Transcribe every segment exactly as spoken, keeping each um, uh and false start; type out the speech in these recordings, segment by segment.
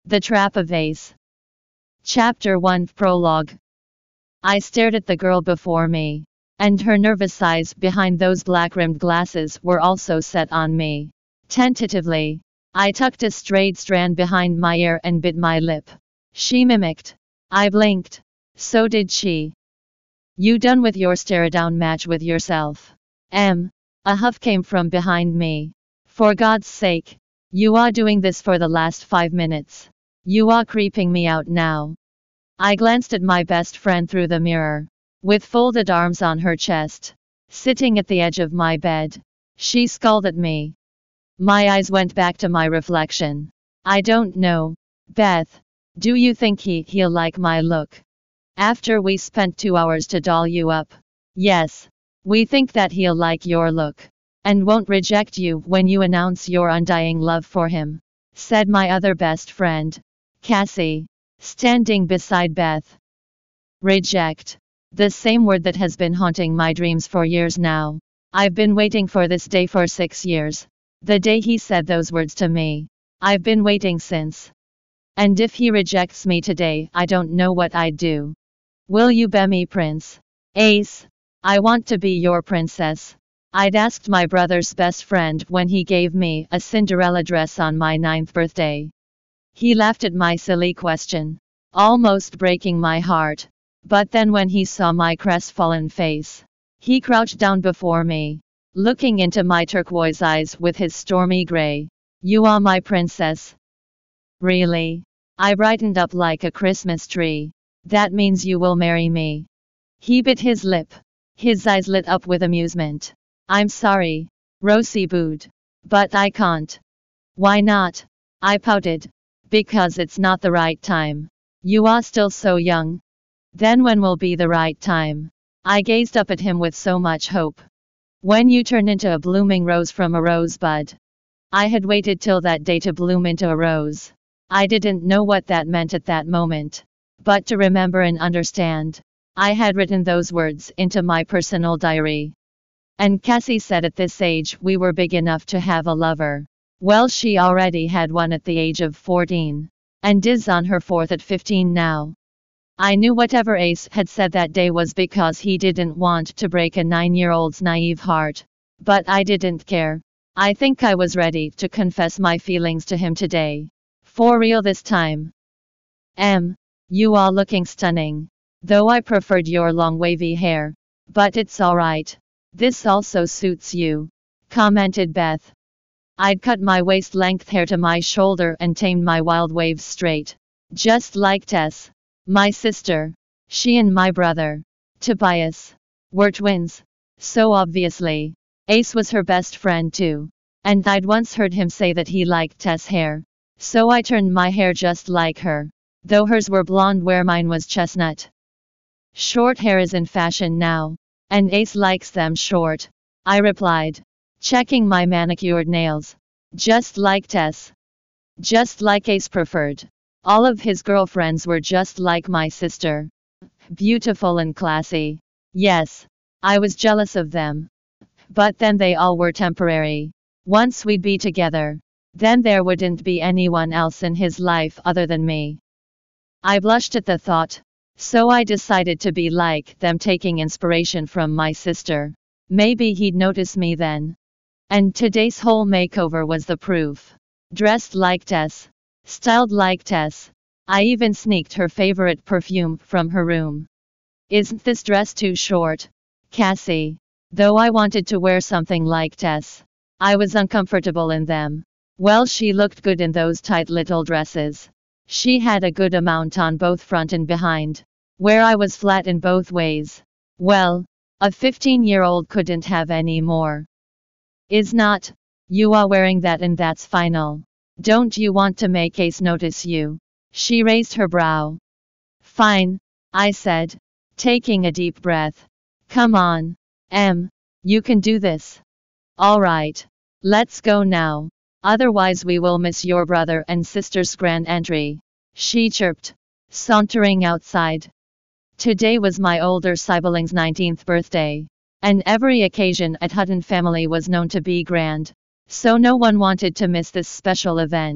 The Trap of Ace. Chapter one Prologue. I stared at the girl before me, and her nervous eyes behind those black-rimmed glasses were also set on me. Tentatively, I tucked a straight strand behind my ear and bit my lip. She mimicked. I blinked. So did she. You done with your stare-down match with yourself? M. A huff came from behind me. For God's sake. You are doing this for the last five minutes. You are creeping me out now. I glanced at my best friend through the mirror. With folded arms on her chest, sitting at the edge of my bed, she scowled at me. My eyes went back to my reflection. I don't know, Beth. Do you think he, he'll like my look? After we spent two hours to doll you up? Yes. We think that he'll like your look, and won't reject you when you announce your undying love for him, said my other best friend, Cassie, standing beside Beth. Reject. The same word that has been haunting my dreams for years now. I've been waiting for this day for six years. The day he said those words to me. I've been waiting since. And if he rejects me today, I don't know what I'd do. Will you be me prince? Ace. I want to be your princess. I'd asked my brother's best friend when he gave me a Cinderella dress on my ninth birthday. He laughed at my silly question, almost breaking my heart. But then when he saw my crestfallen face, he crouched down before me, looking into my turquoise eyes with his stormy gray. You are my princess. Really? I brightened up like a Christmas tree. That means you will marry me. He bit his lip. His eyes lit up with amusement. I'm sorry, Rosie booed, but I can't. Why not? I pouted. Because it's not the right time. You are still so young. Then when will be the right time? I gazed up at him with so much hope. When you turn into a blooming rose from a rosebud. I had waited till that day to bloom into a rose. I didn't know what that meant at that moment. But to remember and understand, I had written those words into my personal diary. And Cassie said at this age we were big enough to have a lover. Well, she already had one at the age of fourteen. And is on her fourth at fifteen now. I knew whatever Ace had said that day was because he didn't want to break a nine-year-old's naive heart. But I didn't care. I think I was ready to confess my feelings to him today. For real this time. M. You are looking stunning. Though I preferred your long wavy hair. But it's alright. This also suits you, commented Beth. I'd cut my waist-length hair to my shoulder and tamed my wild waves straight. Just like Tess. My sister. She and my brother, Tobias, were twins. So obviously, Ace was her best friend too. And I'd once heard him say that he liked Tess' hair. So I turned my hair just like her. Though hers were blonde where mine was chestnut. Short hair is in fashion now. And Ace likes them short, I replied, checking my manicured nails. Just like Tess. Just like Ace preferred. All of his girlfriends were just like my sister. Beautiful and classy. Yes, I was jealous of them. But then they all were temporary. Once we'd be together, then there wouldn't be anyone else in his life other than me. I blushed at the thought. So I decided to be like them, taking inspiration from my sister. Maybe he'd notice me then. And today's whole makeover was the proof. Dressed like Tess. Styled like Tess. I even sneaked her favorite perfume from her room. Isn't this dress too short, Cassie? Though I wanted to wear something like Tess, I was uncomfortable in them. Well, she looked good in those tight little dresses. She had a good amount on both front and behind, where I was flat in both ways. Well, a fifteen-year-old couldn't have any more. Is not? You are wearing that and that's final. Don't you want to make Ace notice you? She raised her brow. Fine, I said, taking a deep breath. Come on, Em, you can do this. All right, let's go now. Otherwise we will miss your brother and sister's grand entry, she chirped, sauntering outside. Today was my older sibling's nineteenth birthday, and every occasion at Hutton family was known to be grand, so no one wanted to miss this special event.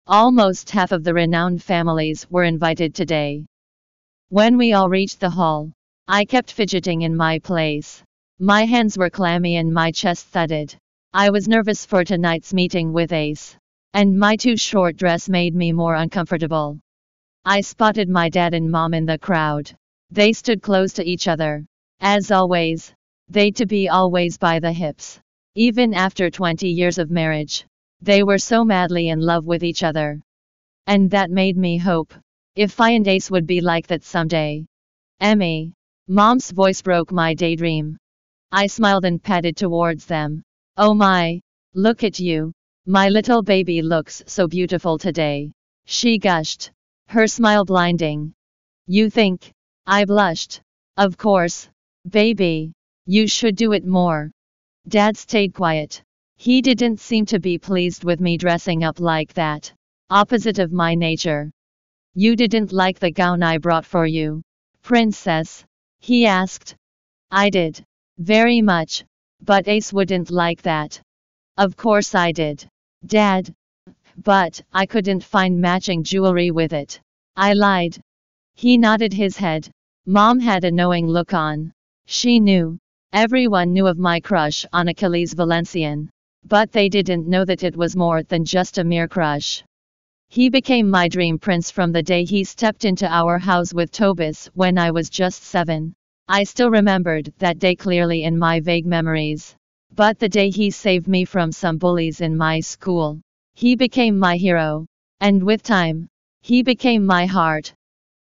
Almost half of the renowned families were invited today. When we all reached the hall, I kept fidgeting in my place. My hands were clammy and my chest thudded. I was nervous for tonight's meeting with Ace, and my too short dress made me more uncomfortable. I spotted my dad and mom in the crowd. They stood close to each other. As always, they to be always by the hips. Even after twenty years of marriage, they were so madly in love with each other. And that made me hope, if I and Ace would be like that someday. Emmy. Mom's voice broke my daydream. I smiled and padded towards them. Oh my, look at you. My little baby looks so beautiful today. She gushed, her smile blinding. You think? I blushed. Of course, baby. You should do it more. Dad stayed quiet. He didn't seem to be pleased with me dressing up like that. Opposite of my nature. You didn't like the gown I brought for you, princess? He asked. I did. Very much. But Ace wouldn't like that. Of course I did, Dad. But I couldn't find matching jewelry with it. I lied. He nodded his head. Mom had a knowing look on. She knew. Everyone knew of my crush on Achilles Valencian. But they didn't know that it was more than just a mere crush. He became my dream prince from the day he stepped into our house with Tobias when I was just seven. I still remembered that day clearly in my vague memories. But the day he saved me from some bullies in my school, he became my hero. And with time, he became my heart.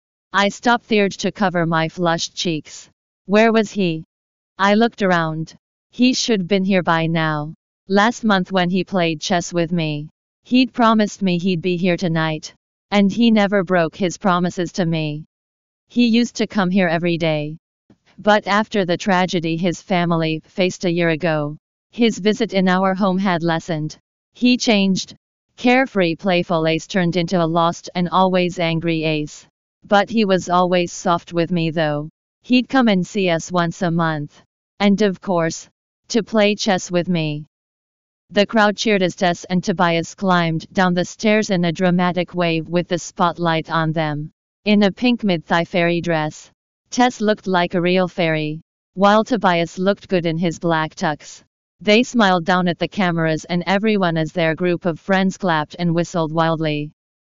I stopped the urge to cover my flushed cheeks. Where was he? I looked around. He should been here by now. Last month when he played chess with me, he'd promised me he'd be here tonight. And he never broke his promises to me. He used to come here every day. But after the tragedy his family faced a year ago, his visit in our home had lessened. He changed. Carefree playful Ace turned into a lost and always angry Ace. But he was always soft with me though. He'd come and see us once a month. And of course, to play chess with me. The crowd cheered as Tess and Tobias climbed down the stairs in a dramatic way with the spotlight on them. In a pink mid-thigh fairy dress, Tess looked like a real fairy, while Tobias looked good in his black tux. They smiled down at the cameras and everyone as their group of friends clapped and whistled wildly.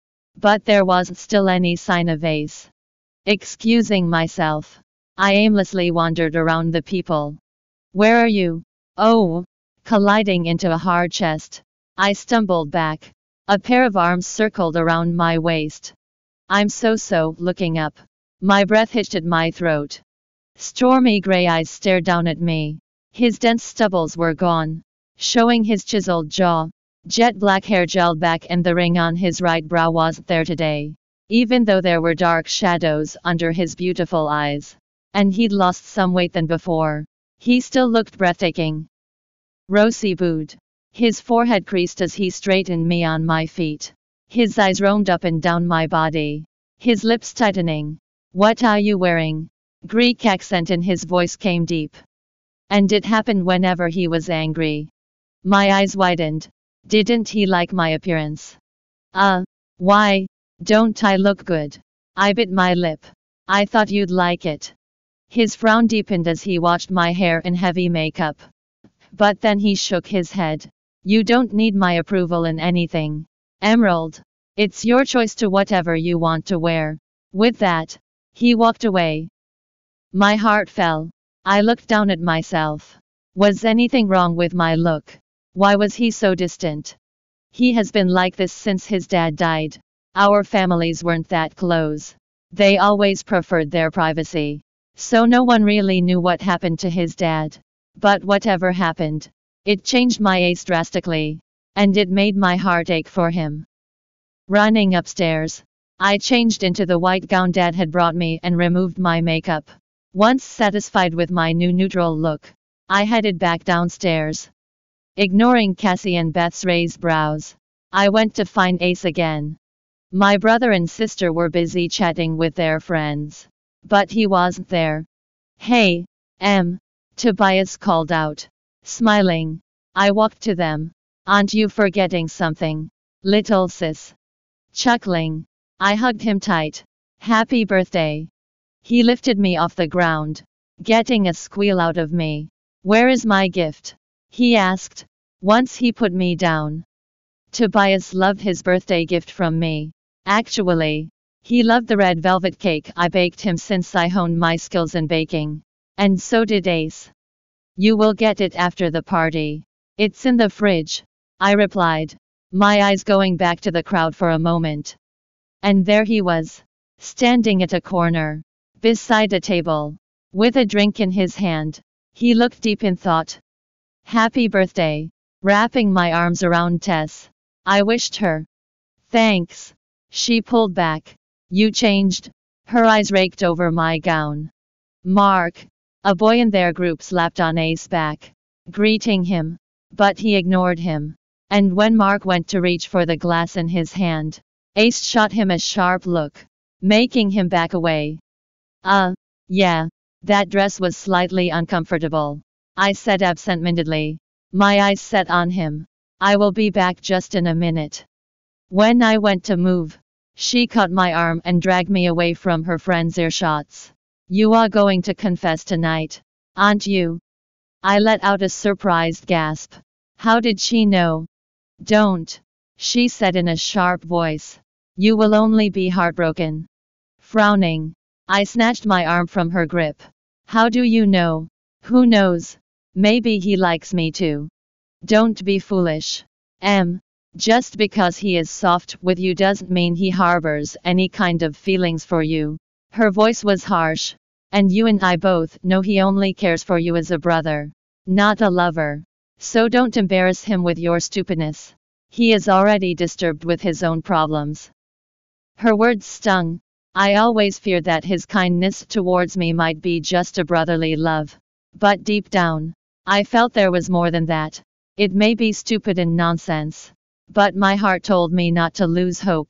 But there wasn't still any sign of Ace. Excusing myself, I aimlessly wandered around the people. Where are you? Oh! Colliding into a hard chest, I stumbled back. A pair of arms circled around my waist. I'm so-so, looking up. My breath hitched at my throat. Stormy gray eyes stared down at me. His dense stubbles were gone, showing his chiseled jaw. Jet black hair gelled back and the ring on his right brow wasn't there today, even though there were dark shadows under his beautiful eyes. And he'd lost some weight than before. He still looked breathtaking. Rosy booed. His forehead creased as he straightened me on my feet. His eyes roamed up and down my body. His lips tightening. What are you wearing? Greek accent in his voice came deep. And it happened whenever he was angry. My eyes widened. Didn't he like my appearance? Uh, why, don't I look good? I bit my lip. I thought you'd like it. His frown deepened as he watched my hair in heavy makeup. But then he shook his head. You don't need my approval in anything, Emerald. It's your choice to whatever you want to wear. With that, he walked away. My heart fell. I looked down at myself. Was anything wrong with my look? Why was he so distant? He has been like this since his dad died. Our families weren't that close. They always preferred their privacy. So no one really knew what happened to his dad. But whatever happened, it changed my Ace drastically. And it made my heart ache for him. Running upstairs, I changed into the white gown Dad had brought me and removed my makeup. Once satisfied with my new neutral look, I headed back downstairs. Ignoring Cassie and Beth's raised brows, I went to find Ace again. My brother and sister were busy chatting with their friends. But he wasn't there. Hey, Em. Tobias called out. Smiling, I walked to them. Aren't you forgetting something, little sis? Chuckling, I hugged him tight. Happy birthday. He lifted me off the ground, getting a squeal out of me. Where is my gift? He asked, once he put me down. Tobias loved his birthday gift from me. Actually, he loved the red velvet cake I baked him since I honed my skills in baking. And so did Ace. You will get it after the party. It's in the fridge, I replied, my eyes going back to the crowd for a moment. And there he was, standing at a corner, beside a table, with a drink in his hand. He looked deep in thought. Happy birthday, wrapping my arms around Tess. I wished her. Thanks. She pulled back. You changed. Her eyes raked over my gown. Mark, a boy in their group, slapped on Ace's back, greeting him, but he ignored him. And when Mark went to reach for the glass in his hand, Ace shot him a sharp look, making him back away. Uh, yeah, that dress was slightly uncomfortable, I said absent-mindedly, my eyes set on him. I will be back just in a minute. When I went to move, she caught my arm and dragged me away from her friend's earshots. You are going to confess tonight, aren't you? I let out a surprised gasp. How did she know? Don't, she said in a sharp voice. You will only be heartbroken. Frowning, I snatched my arm from her grip. How do you know? Who knows? Maybe he likes me too. Don't be foolish. Em, just because he is soft with you doesn't mean he harbors any kind of feelings for you. Her voice was harsh. And you and I both know he only cares for you as a brother, not a lover. So don't embarrass him with your stupidness. He is already disturbed with his own problems. Her words stung. I always feared that his kindness towards me might be just a brotherly love. But deep down, I felt there was more than that. It may be stupid and nonsense, but my heart told me not to lose hope.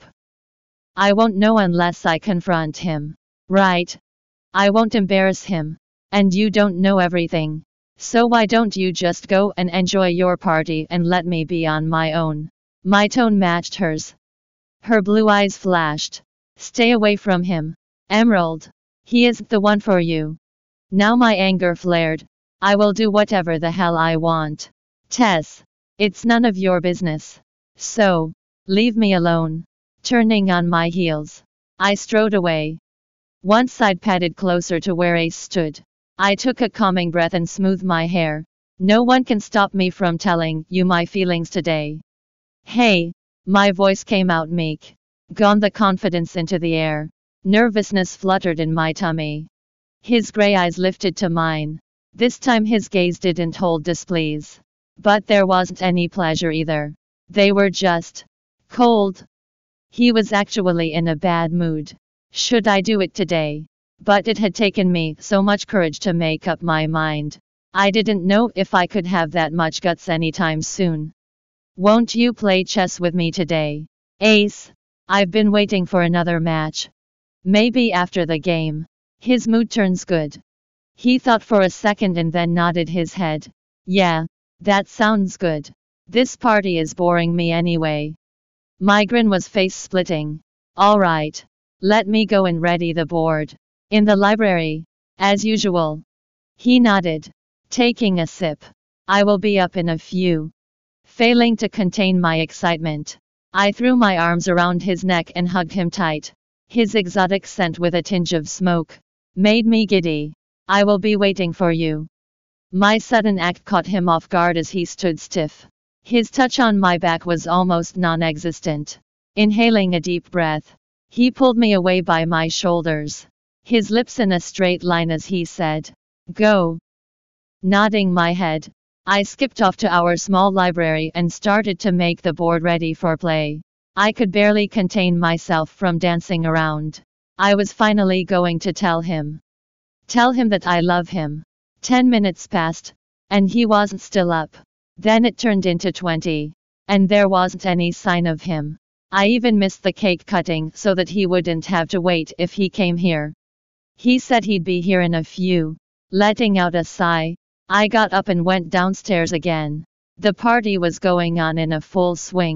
I won't know unless I confront him. Right? I won't embarrass him. And you don't know everything. So why don't you just go and enjoy your party and let me be on my own? My tone matched hers. Her blue eyes flashed. Stay away from him, Emerald. He isn't the one for you. Now my anger flared. I will do whatever the hell I want. Tess, it's none of your business. So, leave me alone. Turning on my heels, I strode away. Once I'd padded closer to where Ace stood, I took a calming breath and smoothed my hair. No one can stop me from telling you my feelings today. Hey, my voice came out meek. Gone the confidence into the air. Nervousness fluttered in my tummy. His gray eyes lifted to mine. This time his gaze didn't hold displease. But there wasn't any pleasure either. They were just cold. He was actually in a bad mood. Should I do it today? But it had taken me so much courage to make up my mind. I didn't know if I could have that much guts anytime soon. Won't you play chess with me today, Ace? I've been waiting for another match. Maybe after the game. His mood turns good. He thought for a second and then nodded his head. Yeah, that sounds good. This party is boring me anyway. My grin was face-splitting. All right. Let me go and ready the board. In the library, as usual. He nodded, taking a sip. I will be up in a few. Failing to contain my excitement, I threw my arms around his neck and hugged him tight. His exotic scent with a tinge of smoke made me giddy. I will be waiting for you. My sudden act caught him off guard as he stood stiff. His touch on my back was almost non-existent. Inhaling a deep breath, he pulled me away by my shoulders, his lips in a straight line as he said, "Go." Nodding my head, I skipped off to our small library and started to make the board ready for play. I could barely contain myself from dancing around. I was finally going to tell him. Tell him that I love him. Ten minutes passed, and he wasn't still up. Then it turned into twenty, and there wasn't any sign of him. I even missed the cake cutting so that he wouldn't have to wait if he came here. He said he'd be here in a few. Letting out a sigh, I got up and went downstairs again. The party was going on in a full swing.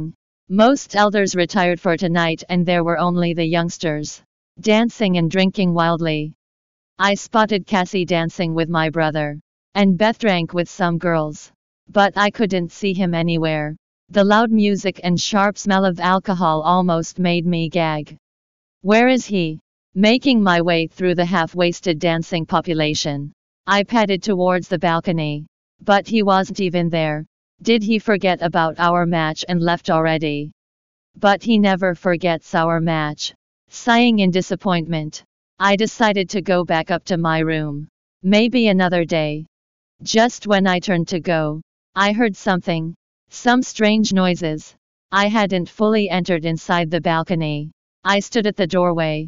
Most elders retired for tonight and there were only the youngsters, dancing and drinking wildly. I spotted Cassie dancing with my brother, and Beth drank with some girls. But I couldn't see him anywhere. The loud music and sharp smell of alcohol almost made me gag. Where is he? Making my way through the half-wasted dancing population, I padded towards the balcony. But he wasn't even there. Did he forget about our match and left already? But he never forgets our match. Sighing in disappointment, I decided to go back up to my room. Maybe another day. Just when I turned to go, I heard something. Some strange noises. I hadn't fully entered inside the balcony. I stood at the doorway.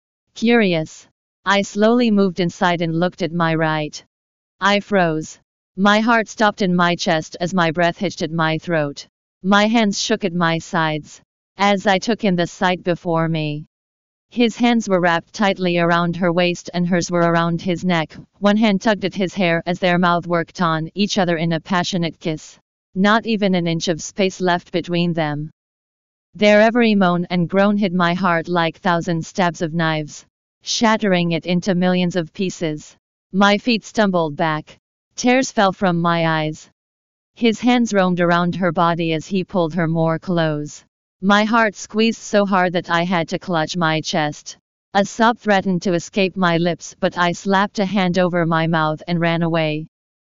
Curious. I slowly moved inside and looked at my right. I froze. My heart stopped in my chest as my breath hitched at my throat. My hands shook at my sides as I took in the sight before me. His hands were wrapped tightly around her waist and hers were around his neck. One hand tugged at his hair as their mouths worked on each other in a passionate kiss. Not even an inch of space left between them. Their every moan and groan hit my heart like thousand stabs of knives, shattering it into millions of pieces. My feet stumbled back. Tears fell from my eyes. His hands roamed around her body as he pulled her more close. My heart squeezed so hard that I had to clutch my chest. A sob threatened to escape my lips, but I slapped a hand over my mouth and ran away.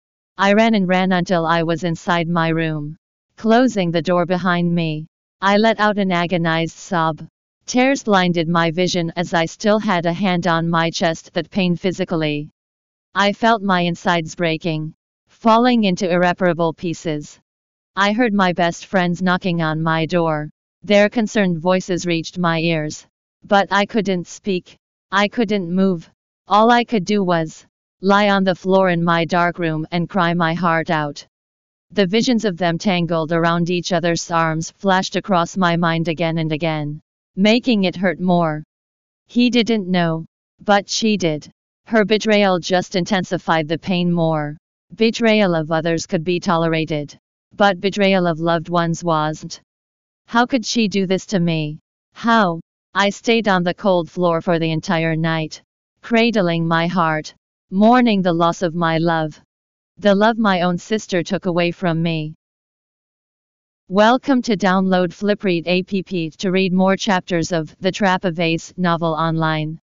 I ran and ran until I was inside my room. Closing the door behind me, I let out an agonized sob. Tears blinded my vision as I still had a hand on my chest that pained physically. I felt my insides breaking, falling into irreparable pieces. I heard my best friends knocking on my door. Their concerned voices reached my ears. But I couldn't speak. I couldn't move. All I could do was lie on the floor in my dark room and cry my heart out. The visions of them tangled around each other's arms flashed across my mind again and again, making it hurt more. He didn't know, but she did. Her betrayal just intensified the pain more. Betrayal of others could be tolerated, but betrayal of loved ones wasn't. How could she do this to me? How? I stayed on the cold floor for the entire night, cradling my heart, mourning the loss of my love. The love my own sister took away from me. Welcome to download Flipread app to read more chapters of The Trap of Ace novel online.